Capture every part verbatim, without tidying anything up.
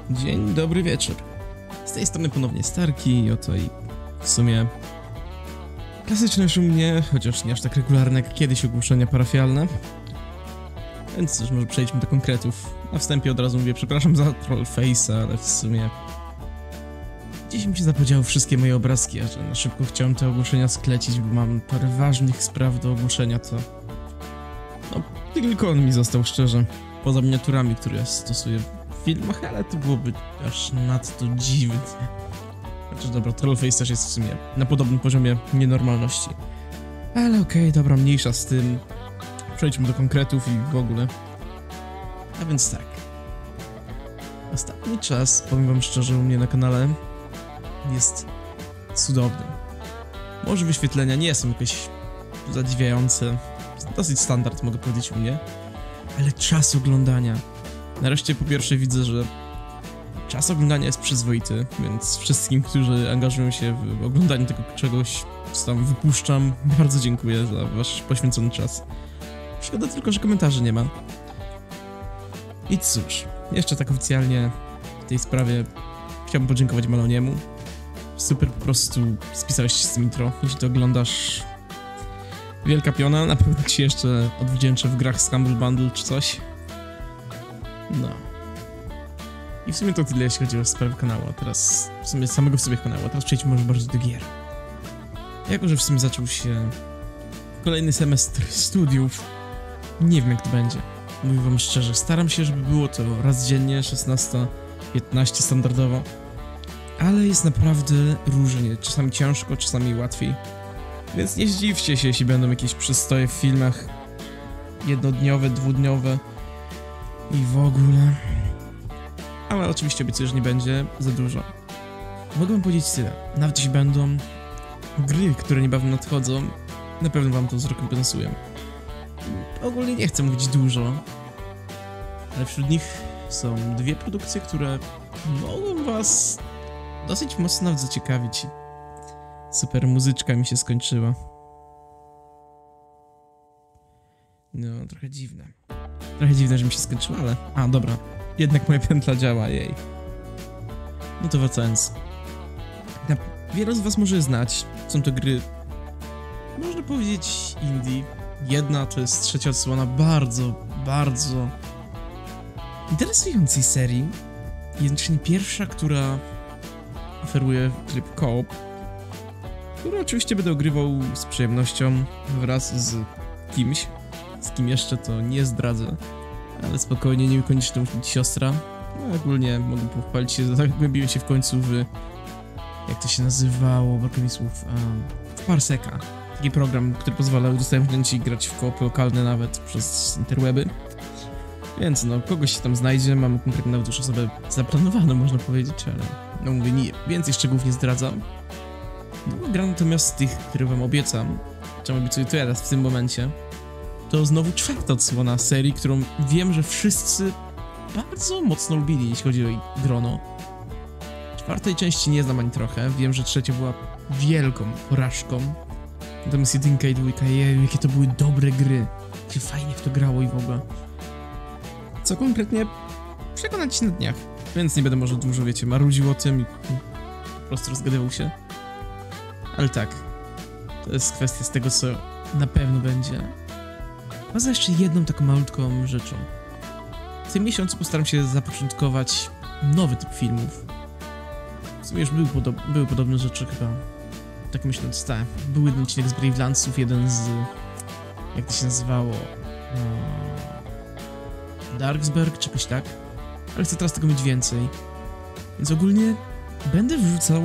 Dzień dobry wieczór. Z tej strony ponownie Starki i oto i w sumie klasyczne już u mnie, chociaż nie aż tak regularne jak kiedyś ogłoszenia parafialne. Więc cóż, może przejdźmy do konkretów. Na wstępie od razu mówię, przepraszam za trollface'a, ale w sumie dziś mi się zapodziały wszystkie moje obrazki, a że na szybko chciałem te ogłoszenia sklecić, bo mam parę ważnych spraw do ogłoszenia, to no, tylko on mi został, szczerze. Poza miniaturami, które stosuję w filmach, ale to byłoby aż nadto dziwne. Znaczy dobra, trollface też jest w sumie na podobnym poziomie nienormalności. Ale okej, okay, dobra, mniejsza z tym. Przejdźmy do konkretów i w ogóle. A więc tak. Ostatni czas, powiem wam szczerze, u mnie na kanale jest cudowny. Może wyświetlenia nie są jakieś zadziwiające. Dosyć standard, mogę powiedzieć, u mnie. Ale czas oglądania. Nareszcie po pierwsze widzę, że czas oglądania jest przyzwoity, więc wszystkim, którzy angażują się w oglądanie tego czegoś, co tam wypuszczam, bardzo dziękuję za wasz poświęcony czas. Szkoda tylko, że komentarzy nie ma. I cóż, jeszcze tak oficjalnie w tej sprawie chciałbym podziękować Maloniemu. Super po prostu spisałeś się z tym intro. Jeśli to oglądasz, wielka piona, na pewno ci jeszcze odwdzięczę w grach z Humble Bundle czy coś. No. I w sumie to tyle, jeśli chodzi o sprawę kanału, a teraz w sumie samego w sobie kanału, a teraz przejdźmy może bardziej do gier. Jako że w sumie zaczął się kolejny semestr studiów, nie wiem jak to będzie. Mówię wam szczerze, staram się, żeby było to raz dziennie, szesnaście piętnaście standardowo. Ale jest naprawdę różnie, czasami ciężko, czasami łatwiej. Więc nie zdziwcie się, jeśli będą jakieś przystoje w filmach jednodniowe, dwudniowe i w ogóle. Ale oczywiście obiecuję, że nie będzie za dużo. Mogę wam powiedzieć tyle, nawet jeśli będą gry, które niebawem nadchodzą, na pewno wam to zrekompensuję. Ogólnie nie chcę mówić dużo, ale wśród nich są dwie produkcje, które mogą was dosyć mocno nawet zaciekawić. Super muzyczka mi się skończyła. No, trochę dziwne. Trochę dziwne, że mi się skończyła, ale... A, dobra. Jednak moja pętla działa, jej. No to wracając. Wiele z was może znać. Są to gry, można powiedzieć, indie. Jedna to jest trzecia odsłona bardzo, bardzo interesującej serii. Jednocześnie pierwsza, która oferuje tryb co-op, który oczywiście będę ogrywał z przyjemnością wraz z kimś. Z kim jeszcze to nie zdradzę, ale spokojnie, niekoniecznie to musi być siostra. No ogólnie mogę pochwalić się, zagłębiłem się w końcu w... jak to się nazywało, brakuje mi słów... Um, w Parseka. Taki program, który pozwala udostępniać i grać w koopy lokalne nawet przez interweby. Więc no, kogoś się tam znajdzie, mamy konkretnie nawet już osobę zaplanowaną, można powiedzieć, ale no mówię, nie, więcej szczegółów nie zdradzam. No, gra natomiast z tych, które wam obiecam, czemu obiecuję to teraz w tym momencie, to znowu czwarta odsłona serii, którą wiem, że wszyscy bardzo mocno lubili, jeśli chodzi o jej grono. Czwartej części nie znam ani trochę, wiem, że trzecia była wielką porażką. Natomiast jedynka i dwójka, jeju, jakie to były dobre gry. Jak fajnie w to grało i w ogóle. Co konkretnie przekonać się na dniach. Więc nie będę może dużo, wiecie, marudził o tym i po prostu rozgadywał się. Ale tak, to jest kwestia z tego, co na pewno będzie. Poza jeszcze jedną taką malutką rzeczą. W tym miesiącu postaram się zapoczątkować nowy typ filmów. W sumie już były, podob były podobne rzeczy chyba. Tak myślę, tak. Był jeden odcinek z Bravelandsów, jeden z... jak to się nazywało? No... Darksburg, czy jakoś tak. Ale chcę teraz tego mieć więcej. Więc ogólnie będę wrzucał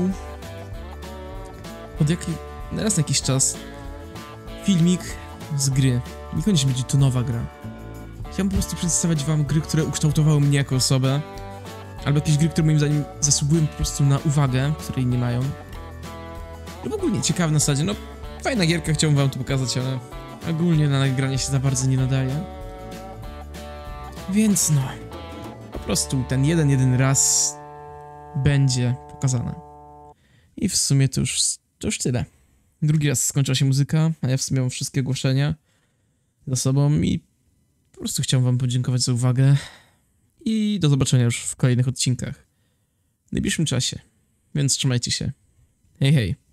od jaki... raz na jakiś czas filmik z gry. Niekoniecznie będzie to nowa gra. Chciałbym po prostu przedstawiać wam gry, które ukształtowały mnie jako osobę. Albo jakieś gry, które moim zdaniem zasługują po prostu na uwagę, której nie mają. No ogólnie ciekawe na zasadzie, no fajna gierka, chciałbym wam to pokazać, ale ogólnie na nagranie się za bardzo nie nadaje. Więc no, po prostu ten jeden, jeden raz będzie pokazane. I w sumie to już, to już tyle. Drugi raz skończyła się muzyka, a ja w sumie mam wszystkie ogłoszenia za sobą i po prostu chciałem wam podziękować za uwagę. I do zobaczenia już w kolejnych odcinkach. najbliższym czasie. Więc trzymajcie się. Hej, hej.